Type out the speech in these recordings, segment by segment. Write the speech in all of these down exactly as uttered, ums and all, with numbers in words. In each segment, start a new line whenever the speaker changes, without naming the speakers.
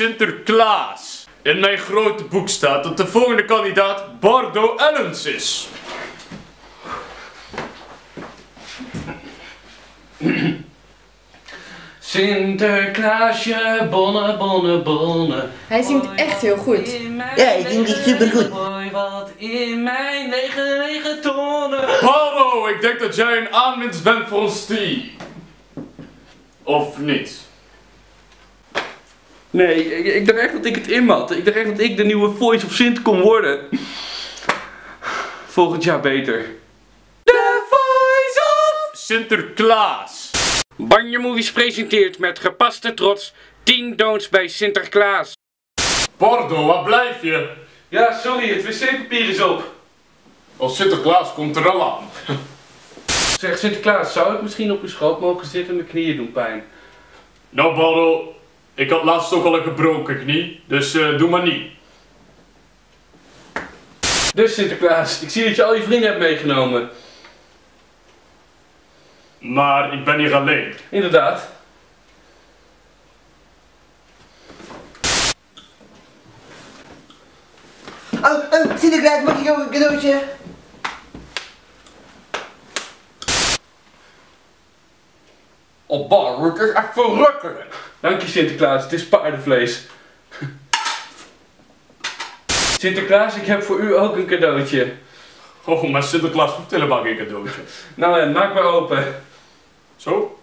Sinterklaas. In mijn grote boek staat dat de volgende kandidaat Bardo Ellens is.
Sinterklaasje, bonne, bonne, bonne.
Hij zingt echt heel goed.
Ja, ik denk het supergoed.
Mooi wat in mijn negen negen tonnen.
Bardo, ik denk dat jij een aanwinst bent voor ons team. Of niet?
Nee, ik, ik dacht echt dat ik het in had. Ik dacht echt dat ik de nieuwe Voice of Sint kon worden. Volgend jaar beter. The Voice of
Sinterklaas.
Banje Movies presenteert met gepaste trots tien don'ts bij Sinterklaas.
Bardo, waar blijf je?
Ja, sorry, het wc-papier is op.
Als Sinterklaas komt er al aan.
Zeg Sinterklaas, zou ik misschien op uw schoot mogen zitten? Mijn knieën doen pijn.
Nou Bardo, ik had laatst ook al een gebroken knie, dus uh, doe maar niet.
Dus Sinterklaas, ik zie dat je al je vrienden hebt meegenomen.
Maar ik ben hier alleen.
Inderdaad.
Oh, oh, Sinterklaas, mag ik ook een cadeautje?
Oh bar, het is echt verrukkelijk. Dank je Sinterklaas, het is paardenvlees. Sinterklaas, ik heb voor u ook een cadeautje.
Oh, maar Sinterklaas hoeft helemaal geen cadeautje.
Nou en, maak maar open.
Zo?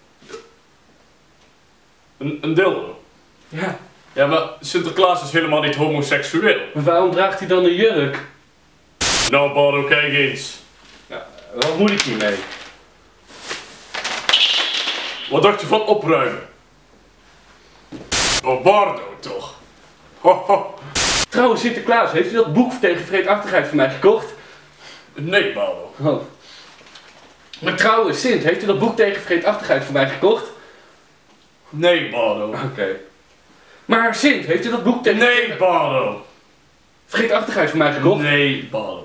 Een, een dildo?
Ja.
Ja, maar Sinterklaas is helemaal niet homoseksueel.
Maar waarom draagt hij dan een jurk?
Nou Bardo, kijk eens.
Ja, wat moet ik hiermee?
Wat dacht je van opruimen? Oh Bardo toch? Ho, ho.
Trouwens Sinterklaas, heeft u dat boek tegen vreedachtigheid van mij gekocht?
Nee Bardo.
Oh. Maar trouwens Sint, heeft u dat boek tegen vreedachtigheid van mij gekocht?
Nee Bardo.
Oké. Okay. Maar Sint, heeft u dat boek tegen
Nee Bardo.
vreedachtigheid van mij gekocht?
Nee Bardo.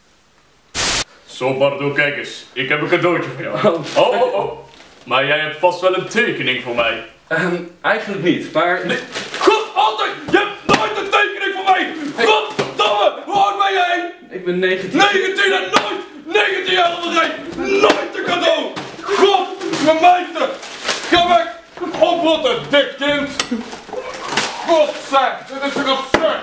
Zo Bardo, kijk eens. Ik heb een cadeautje voor jou.
Oh.
Oh, oh, oh. Maar jij hebt vast wel een tekening voor mij.
Um, eigenlijk niet, maar...
Nee. God, altijd! Je hebt nooit een tekening voor mij! Godverdomme! Hoe oud ben jij?
Ik ben negentien.
negentien en nooit! negentien jaar onderheen! Nooit een cadeau! God, mijn meester! Ga weg! Oprotten, dik kind! God zeg, dit is toch absurd!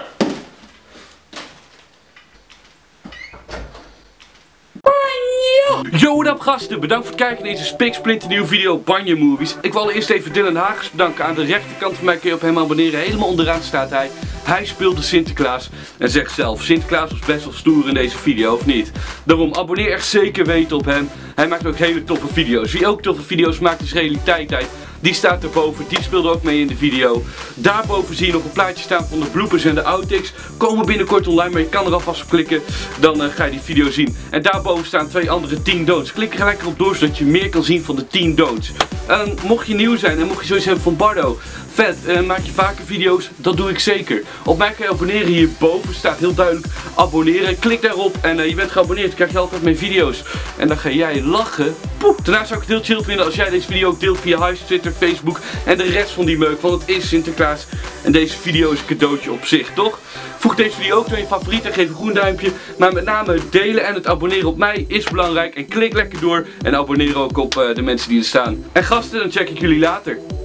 Yo, wat up gasten, bedankt voor het kijken naar deze spiksplinternieuwe video Banje Movies. Ik wil allereerst even Dylan Hagens bedanken. Aan de rechterkant van mij kun je op hem abonneren. Helemaal onderaan staat hij. Hij speelde Sinterklaas en zegt zelf, Sinterklaas was best wel stoer in deze video, of niet? Daarom abonneer echt zeker weten op hem. Hij maakt ook hele toffe video's. Wie ook toffe video's maakt is Realiteit uit. Die staat erboven, die speelde ook mee in de video. Daarboven zie je nog een plaatje staan van de bloopers en de outtakes. Komen binnenkort online, maar je kan er alvast op klikken. Dan uh, ga je die video zien. En daarboven staan twee andere tien don'ts. Klik er gelijk op door, zodat je meer kan zien van de tien don'ts. En mocht je nieuw zijn en mocht je zoiets hebben van Bardo, vet, uh, maak je vaker video's? Dat doe ik zeker. Op mij kan je abonneren, hierboven staat heel duidelijk abonneren. Klik daarop en uh, je bent geabonneerd, dan krijg je altijd mijn video's. En dan ga jij lachen. Poeh. Daarnaast zou ik het heel chill vinden als jij deze video ook deelt via Hives, Twitter, Facebook en de rest van die meuk. Want het is Sinterklaas en deze video is een cadeautje op zich, toch? Voeg deze video ook naar je favorieten en geef een groen duimpje. Maar met name het delen en het abonneren op mij is belangrijk. En klik lekker door en abonneer ook op uh, de mensen die er staan. En gasten, dan check ik jullie later.